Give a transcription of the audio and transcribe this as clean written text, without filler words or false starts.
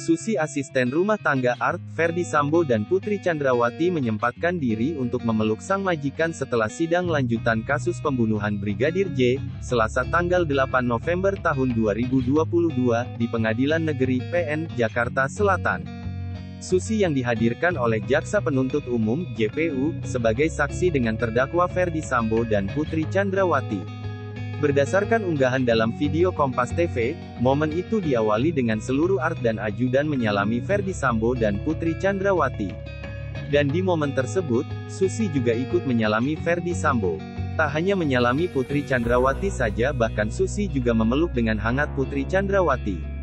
Susi Asisten Rumah Tangga Ary, Ferdy Sambo dan Putri Candrawathi menyempatkan diri untuk memeluk sang majikan setelah sidang lanjutan kasus pembunuhan Brigadir J, Selasa tanggal 8 November tahun 2022, di Pengadilan Negeri, PN, Jakarta Selatan. Susi yang dihadirkan oleh jaksa penuntut umum, JPU, sebagai saksi dengan terdakwa Ferdy Sambo dan Putri Candrawathi. Berdasarkan unggahan dalam video Kompas TV, momen itu diawali dengan seluruh Ary dan ajudan menyalami Ferdy Sambo dan Putri Candrawathi. Dan di momen tersebut, Susi juga ikut menyalami Ferdy Sambo. Tak hanya menyalami Putri Candrawathi saja, bahkan Susi juga memeluk dengan hangat Putri Candrawathi.